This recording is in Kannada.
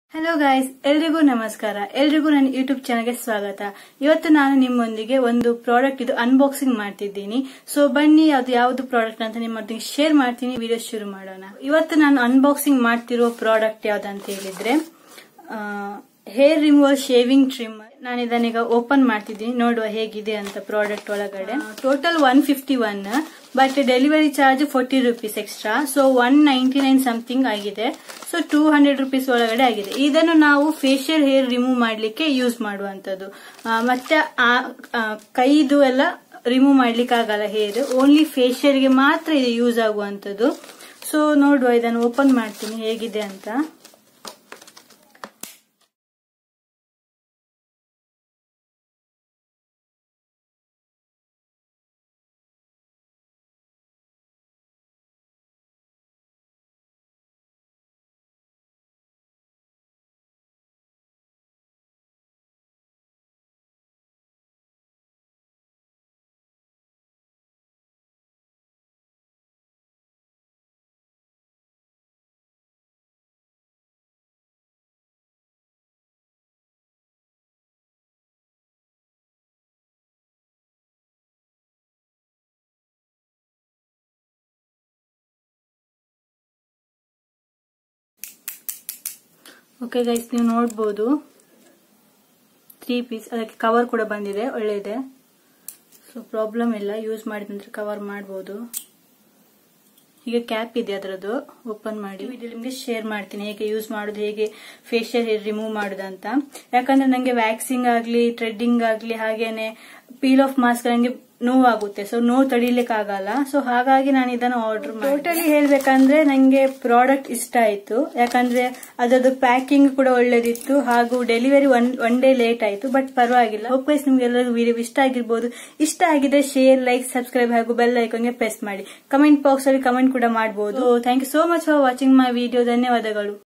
ಹಲೋ ಗೈಸ್, ಎಲ್ರಿಗೂ ನಮಸ್ಕಾರ. ಎಲ್ರಿಗೂ ನನ್ನ ಯೂಟ್ಯೂಬ್ ಚಾನಲ್ಗೆ ಸ್ವಾಗತ. ಇವತ್ತು ನಾನು ನಿಮ್ಮೊಂದಿಗೆ ಒಂದು ಪ್ರಾಡಕ್ಟ್ ಇದು ಅನ್ಬಾಕ್ಸಿಂಗ್ ಮಾಡ್ತಿದ್ದೀನಿ. ಸೊ ಬನ್ನಿ ಅದು ಯಾವ್ದು ಪ್ರಾಡಕ್ಟ್ ಅಂತ ನಿಮ್ಮೊಂದಿಗೆ ಶೇರ್ ಮಾಡ್ತೀನಿ. ವಿಡಿಯೋ ಶುರು ಮಾಡೋಣ. ಇವತ್ತು ನಾನು ಅನ್ಬಾಕ್ಸಿಂಗ್ ಮಾಡ್ತಿರೋ ಪ್ರಾಡಕ್ಟ್ ಯಾವ್ದಂತ ಹೇಳಿದ್ರೆ ಹೇರ್ ರಿಮೂವರ್ ಶೇವಿಂಗ್ ಟ್ರಿಮ್ಮರ್. ನಾನು ಇದನ್ನೀಗ ಓಪನ್ ಮಾಡ್ತಿದ್ದೀನಿ, ನೋಡುವ ಹೇಗಿದೆ ಅಂತ. ಪ್ರಾಡಕ್ಟ್ ಒಳಗಡೆ total 151, but delivery charge 40 rupees extra. So 199 something ಆಗಿದೆ. ಸೊ 200 ರೂಪೀಸ್ ಒಳಗಡೆ ಆಗಿದೆ. ಇದನ್ನು ನಾವು ಫೇಶಿಯಲ್ ಹೇರ್ ರಿಮೂವ್ ಮಾಡ್ಲಿಕ್ಕೆ ಯೂಸ್ ಮಾಡುವಂತದ್ದು. ಮತ್ತೆ ಕೈದು ಎಲ್ಲ ರಿಮೂವ್ ಮಾಡ್ಲಿಕ್ಕೆ ಆಗಲ್ಲ ಹೇರ್, ಓನ್ಲಿ ಫೇಶಿಯಲ್ಗೆ ಮಾತ್ರ ಇದು ಯೂಸ್ ಆಗುವಂತದ್ದು. ಸೊ ನೋಡುವ, ಇದನ್ನು ಓಪನ್ ಮಾಡ್ತೀನಿ ಹೇಗಿದೆ ಅಂತ. ಓಕೆ ಗೈಸ್, ನೀವು ನೋಡ್ಬೋದು 3 ಪೀಸ್. ಅದಕ್ಕೆ ಕವರ್ ಕೂಡ ಬಂದಿದೆ, ಒಳ್ಳೆಯದೆ. ಸೊ ಪ್ರಾಬ್ಲಮ್ ಇಲ್ಲ, ಯೂಸ್ ಮಾಡಿದ ನಂತರ ಕವರ್ ಮಾಡಬಹುದು. ಹೀಗೆ ಕ್ಯಾಪ್ ಇದೆ ಅದರದ್ದು. ಓಪನ್ ಮಾಡಿ ವಿಡಿಯೋ ನಿಮಗೆ ಶೇರ್ ಮಾಡ್ತೀನಿ ಹೇಗೆ ಯೂಸ್ ಮಾಡೋದು, ಹೇಗೆ ಫೇಶಿಯಲ್ ಹೇರ್ ರಿಮೂವ್ ಮಾಡೋದು ಅಂತ. ಯಾಕಂದ್ರೆ ನಂಗೆ ವ್ಯಾಕ್ಸಿಂಗ್ ಆಗ್ಲಿ, ಥ್ರೆಡ್ಡಿಂಗ್ ಆಗ್ಲಿ, ಹಾಗೇನೆ ಪೀಲ್ ಆಫ್ ಮಾಸ್ಕ್ ನಂಗೆ ನೋವಾಗುತ್ತೆ. ಸೊ ನೋವು ತಡಿಲಿಕ್ಕೆ ಆಗಲ್ಲ. ಸೊ ಹಾಗಾಗಿ ನಾನು ಇದನ್ನು ಆರ್ಡರ್ ಮಾಡಿ. ಟೋಟಲಿ ಹೇಳ್ಬೇಕಂದ್ರೆ ನಂಗೆ ಪ್ರಾಡಕ್ಟ್ ಇಷ್ಟ ಆಯ್ತು. ಯಾಕಂದ್ರೆ ಅದರದ್ದು ಪ್ಯಾಕಿಂಗ್ ಕೂಡ ಒಳ್ಳೇದಿತ್ತು, ಹಾಗೂ ಡೆಲಿವರಿ ಒನ್ ಡೇ ಲೇಟ್ ಆಯ್ತು. ಬಟ್ ಪರವಾಗಿಲ್ಲ. ಹೋಪ್ ಗೈಸ್ ನಿಮ್ಗೆ ಎಲ್ಲರಿಗೂ ವಿಡಿಯೋ ಇಷ್ಟ ಆಗಿರ್ಬೋದು. ಇಷ್ಟ ಆಗಿದ್ರೆ ಶೇರ್, ಲೈಕ್, ಸಬ್ಸ್ಕ್ರೈಬ್ ಹಾಗೂ ಬೆಲ್ ಐಕಾನ್ಗೆ ಪ್ರೆಸ್ ಮಾಡಿ. ಕಮೆಂಟ್ ಬಾಕ್ಸ್ ಅಲ್ಲಿ ಕಮೆಂಟ್ ಕೂಡ ಮಾಡಬಹುದು. Thank you so much for watching my video. ಧನ್ಯವಾದಗಳು.